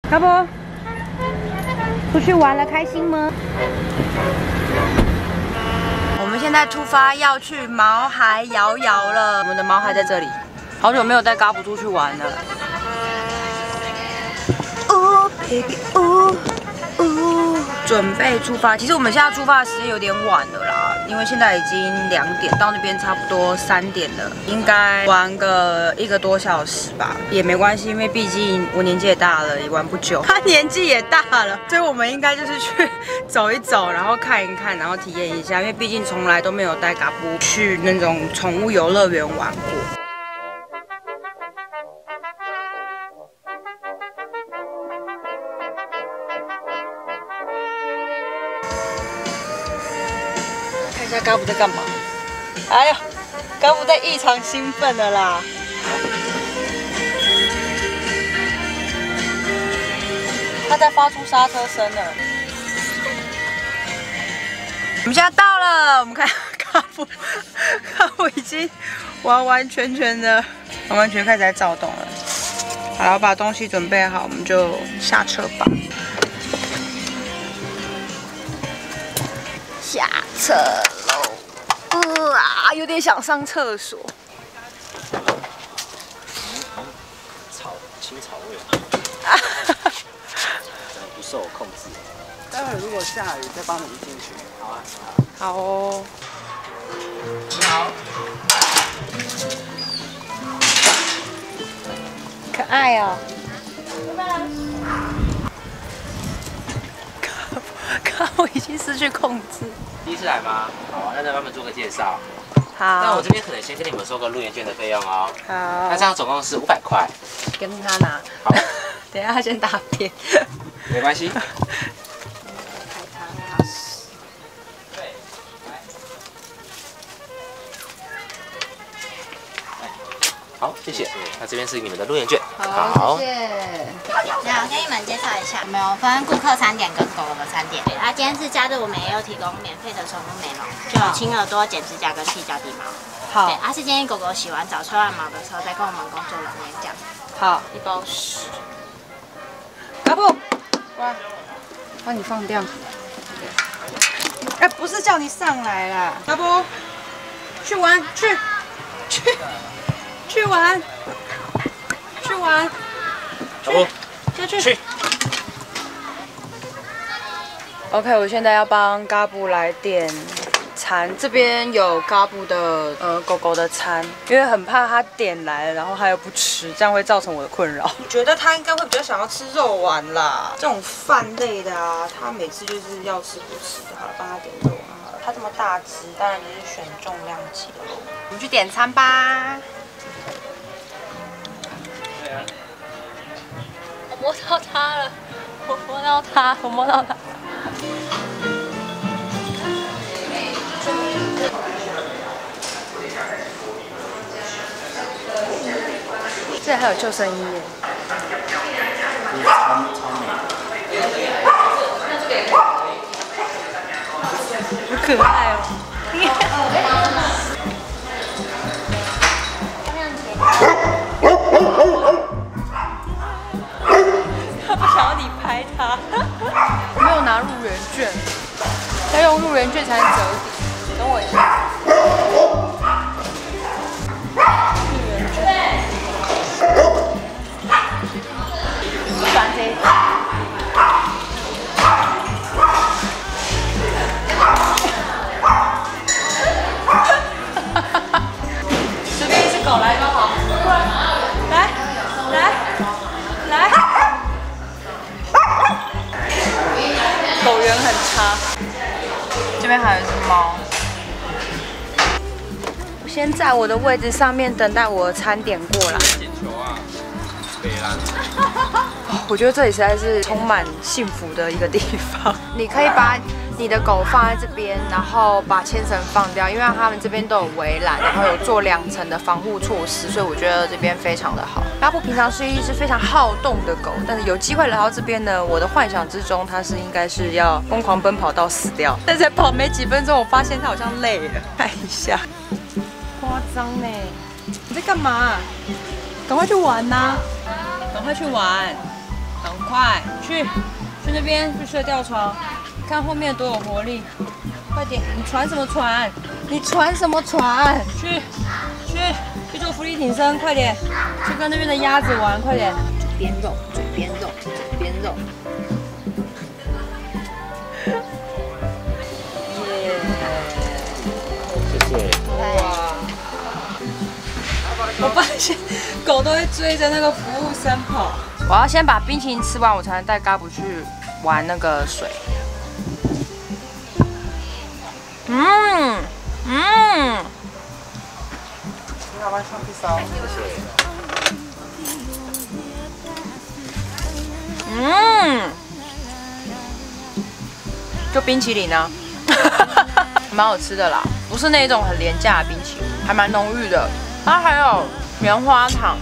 要不出去玩了，开心吗？我们现在出发要去毛孩摇摇了，我们的毛孩在这里，好久没有带嘎布出去玩了。哦 baby 哦。准备出发。其实我们现在出发的时间有点晚了啦，因为现在已经2点，到那边差不多3点了，应该玩个1个多小时吧，也没关系，因为毕竟我年纪也大了，也玩不久。他年纪也大了，所以我们应该就是去走一走，然后看一看，然后体验一下，因为毕竟从来都没有带嘎布去那种宠物游乐园玩过。看一下嘎布在干嘛？哎呀，嘎布在异常兴奋了啦！他在发出刹车声了。我们现在到了，我们看嘎布已经完完全全开始在躁动了。好了，把东西准备好，我们就下车吧。下车喽！有点想上厕所。 青草味，不受控制。待会如果下雨，再帮你移进去。好啊。 好哦。 你好。 可爱哦。我已经失去控制。 第一次来吗？好啊，那再帮你们做个介绍。 好。 那我这边可能先跟你们收个入园券的费用哦。 好。 那这样总共是500块。 跟他拿。 好。 等一下他先大便。 没关系。好，谢谢。那这边是你们的入园券。 好，谢谢。 那我跟你们介绍一下，我们有分顾客餐点跟狗狗的餐点。对，今天是假日，我们也有提供免费的宠物美容，就有亲耳朵、剪指甲跟剃脚底毛。 好。 对，是建议狗狗洗完澡、吹完毛的时候再跟我们工作人员讲。 好。 一包10。 嘎布，乖，帮你放掉。哎，不是叫你上来啦，嘎布，去玩，去玩， 嘎布， 下去。OK， 我现在要帮嘎布来点餐，这边有嘎布的狗狗的餐，因为很怕他点来了，然后他又不吃，这样会造成我的困扰。我觉得他应该会比较想要吃肉丸啦，这种饭类的啊，他每次就是要吃不吃的。好了，帮他点肉丸好了。他这么大只，当然就是选重量级的肉。我们去点餐吧。我摸到它了，我摸到它。这还有救生衣耶， 超好可爱哦！他不想要你拍他，我没有拿入园券，要用入园券才能折抵。等我一下。随便一只狗来都好，来，狗缘很差。这边还有一只猫。我先在我的位置上面等待我的餐点过来。 捡球啊，北兰。 我觉得这里实在是充满幸福的一个地方。你可以把你的狗放在这边，然后把牵绳放掉，因为他们这边都有围栏，然后有做2层的防护措施，所以我觉得这边非常的好。嘎布平常是一只非常好动的狗，但是有机会来到这边呢，我的幻想之中它是应该是要疯狂奔跑到死掉。但才跑没几分钟，我发现它好像累了，看一下，夸张呢！你在干嘛？赶快去玩呐！赶快去玩！ 赶快去那边去睡吊床，看后面多有活力。快点，你传什么船？你传什么船？去做浮力挺身，快点！去跟那边的鸭子玩，快点！嘴边肉，嘴边肉，嘴边肉。 谢谢。 哇！我发现狗都会追着那个服务生跑。我要先把冰淇淋吃完，我才能带嘎布去玩那个水。 你要不要上披萨？ 就冰淇淋啊，蛮好吃的啦，不是那种很廉价的冰淇淋，还蛮浓郁的。它还有棉花糖。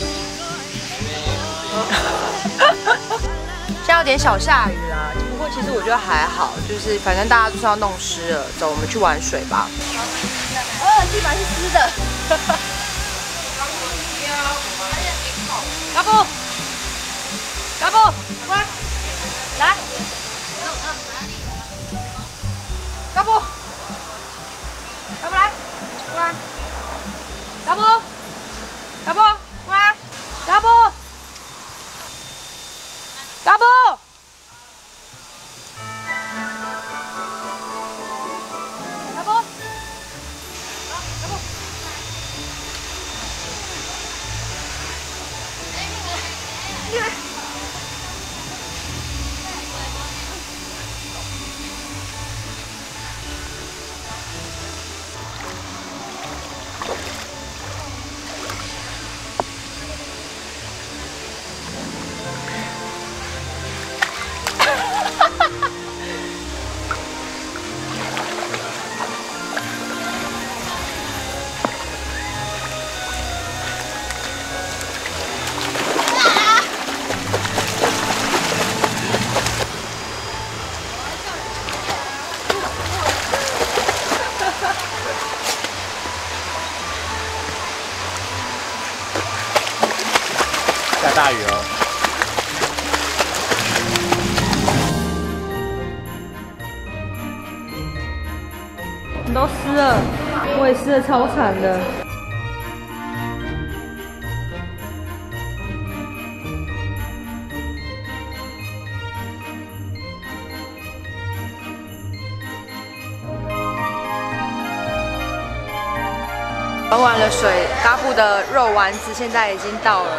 现在有点小下雨啦，不过其实我觉得还好，就是反正大家就是要弄湿了。走，我们去玩水吧。地板是湿的。嘎布，过来，来。嘎布，来，过来。嘎布，过来。嘎布。嘎布，嘎布， 下大雨哦。 你都湿了，我也湿得超惨的。玩完了水，嘎布的肉丸子现在已经到了。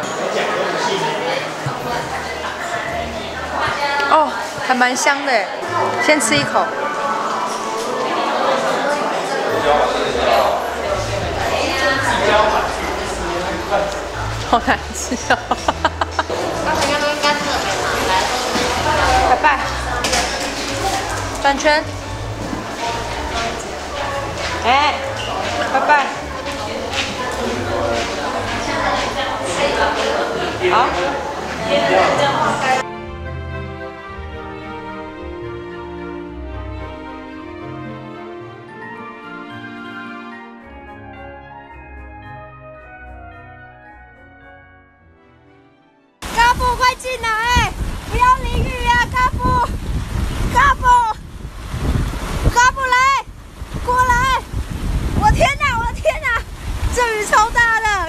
哦，还蛮香的，先吃一口。好难吃哦！拜拜，转圈。哎，拜拜。好。嘎布，快进来！不要淋雨啊，嘎布！嘎布！嘎布来，过来！我天哪，这雨超大的！